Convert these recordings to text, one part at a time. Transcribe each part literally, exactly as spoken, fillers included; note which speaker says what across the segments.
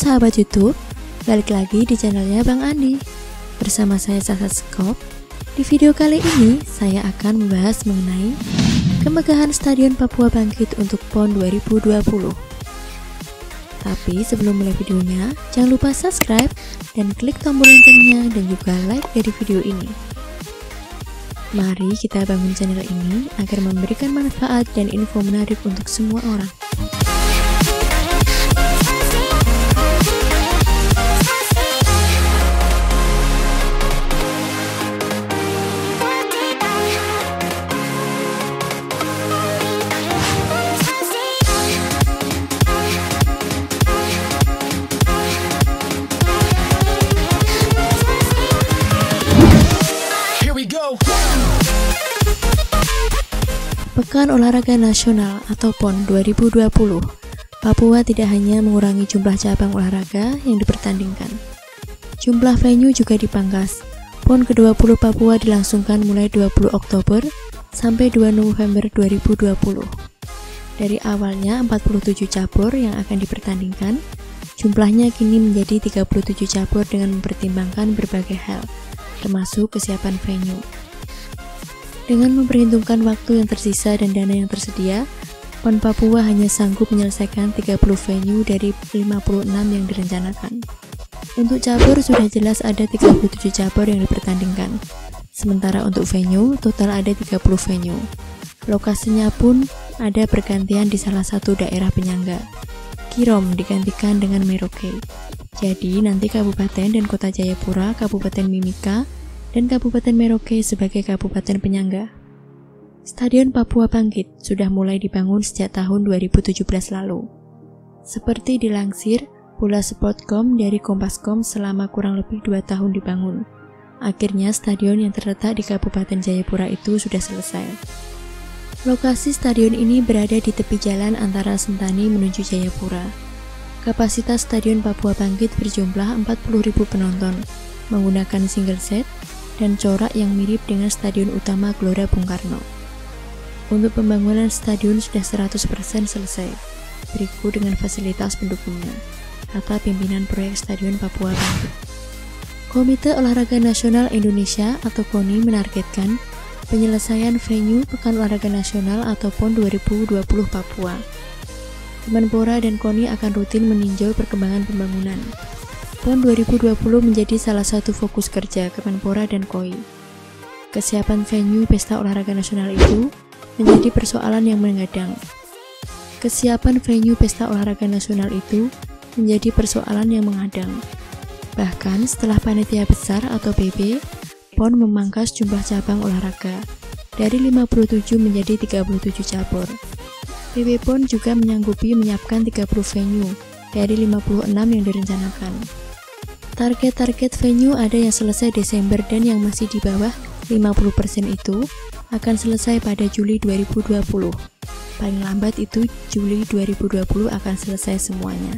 Speaker 1: sahabat YouTube, balik lagi di channelnya Bang Andi. Bersama saya Sasa Skop. Di video kali ini saya akan membahas mengenai kemegahan Stadion Papua Bangkit untuk PON dua ribu dua puluh. Tapi sebelum mulai videonya, jangan lupa subscribe dan klik tombol loncengnya dan juga like dari video ini. Mari kita bangun channel ini agar memberikan manfaat dan info menarik untuk semua orang. Pekan Olahraga Nasional atau PON dua ribu dua puluh, Papua tidak hanya mengurangi jumlah cabang olahraga yang dipertandingkan. Jumlah venue juga dipangkas. PON ke dua puluh Papua dilangsungkan mulai dua puluh Oktober sampai dua November dua ribu dua puluh. Dari awalnya empat puluh tujuh cabur yang akan dipertandingkan, jumlahnya kini menjadi tiga puluh tujuh cabur dengan mempertimbangkan berbagai hal, termasuk kesiapan venue. Dengan memperhitungkan waktu yang tersisa dan dana yang tersedia, PON Papua hanya sanggup menyelesaikan tiga puluh venue dari lima puluh enam yang direncanakan. Untuk cabur sudah jelas ada tiga puluh tujuh cabur yang dipertandingkan. Sementara untuk venue, total ada tiga puluh venue. Lokasinya pun ada pergantian di salah satu daerah penyangga. Kirom digantikan dengan Merauke. Jadi nanti Kabupaten dan Kota Jayapura, Kabupaten Mimika, dan Kabupaten Merauke sebagai kabupaten penyangga. Stadion Papua Bangkit sudah mulai dibangun sejak tahun dua ribu tujuh belas lalu. Seperti dilansir Bola Sport titik com dari Kompas titik com, selama kurang lebih dua tahun dibangun. Akhirnya stadion yang terletak di Kabupaten Jayapura itu sudah selesai. Lokasi stadion ini berada di tepi jalan antara Sentani menuju Jayapura. Kapasitas Stadion Papua Bangkit berjumlah empat puluh ribu penonton, menggunakan single set dan corak yang mirip dengan stadion utama Gelora Bung Karno. Untuk pembangunan stadion sudah seratus persen selesai, berikut dengan fasilitas pendukungnya, kata pimpinan proyek Stadion Papua Bangkit. Komite Olahraga Nasional Indonesia atau KONI menargetkan penyelesaian venue Pekan Olahraga Nasional atau PON dua ribu dua puluh Papua. Kemenpora dan KONI akan rutin meninjau perkembangan pembangunan. PON dua ribu dua puluh menjadi salah satu fokus kerja Kemenpora dan K O I. Kesiapan venue Pesta Olahraga Nasional itu menjadi persoalan yang mengadang. Kesiapan venue Pesta Olahraga Nasional itu menjadi persoalan yang mengadang. Bahkan setelah panitia besar atau P B, PON memangkas jumlah cabang olahraga dari lima puluh tujuh menjadi tiga puluh tujuh cabur. P B PON juga menyanggupi menyiapkan tiga puluh venue dari lima puluh enam yang direncanakan. Target-target venue ada yang selesai Desember dan yang masih di bawah lima puluh persen itu akan selesai pada Juli dua ribu dua puluh. Paling lambat itu Juli dua ribu dua puluh akan selesai semuanya.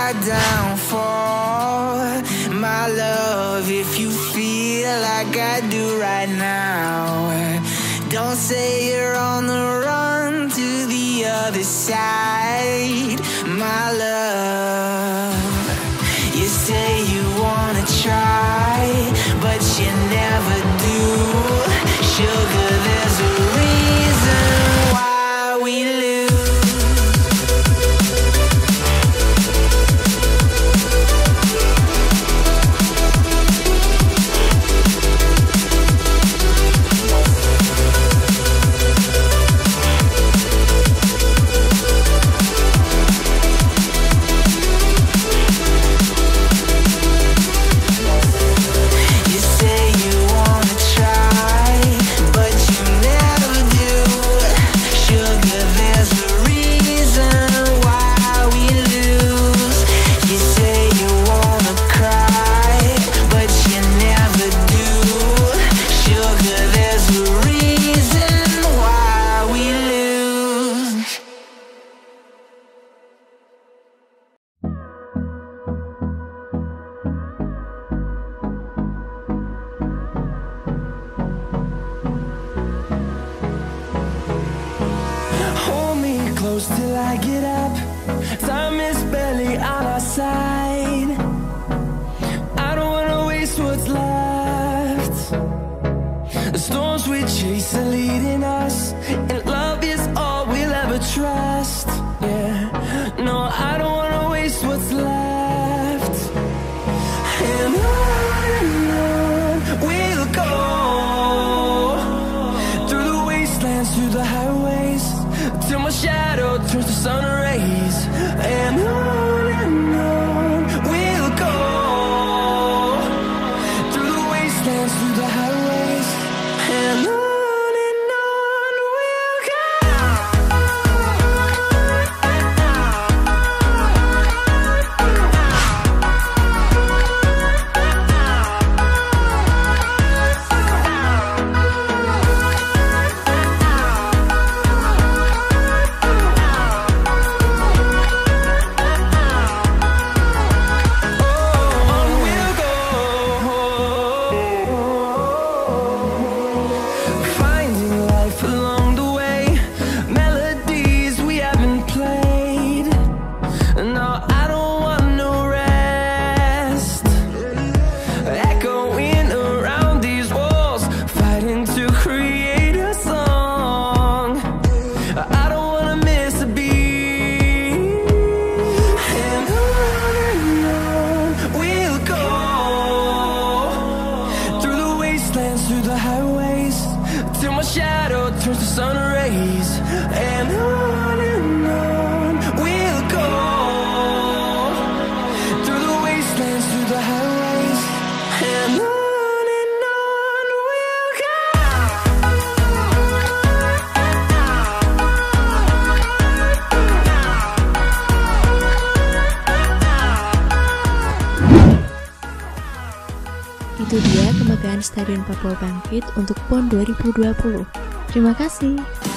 Speaker 2: my downfall. My love, if you feel like I do right now, don't say you're on the run to the other side. My love, you say you wanna try, but you never do. Sugar, there's a reason why we lose.
Speaker 3: Close till I get up. Time is barely on our side. I don't wanna waste what's left. The storms we chase are leading us, and love is all we'll ever trust. Yeah, no, I don't wanna waste what's left. And on and on we'll go, through the wastelands, through the highways, till my shadow turns to sun rays. And on and on we'll go, through the wastelands, through the highways, and on. Through the highways, till my shadow turns to sun rays. And on and on we'll go, through the wastelands, through the highways, and on and on we'll go.
Speaker 1: Itu dia kemegahan Stadion Papua Bangkit untuk PON dua ribu dua puluh. Terima kasih.